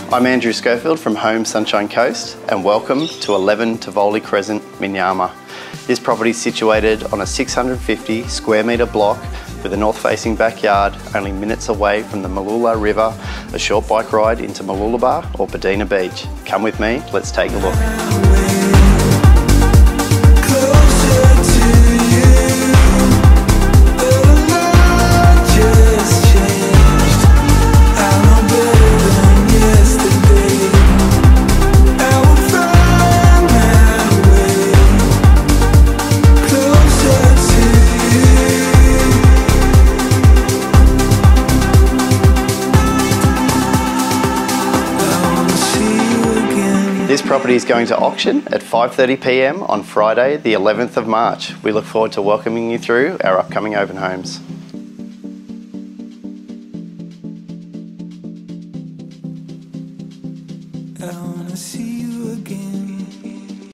I'm Andrew Schofield from Home Sunshine Coast and welcome to 11 Tivoli Crescent, Minyama. This property is situated on a 650 square metre block with a north-facing backyard, only minutes away from the Mooloolaba River, a short bike ride into Mooloolaba or Padina Beach. Come with me, let's take a look. This property is going to auction at 5:30 p.m. on Friday, the 11th of March. We look forward to welcoming you through our upcoming open homes. I wanna see you again.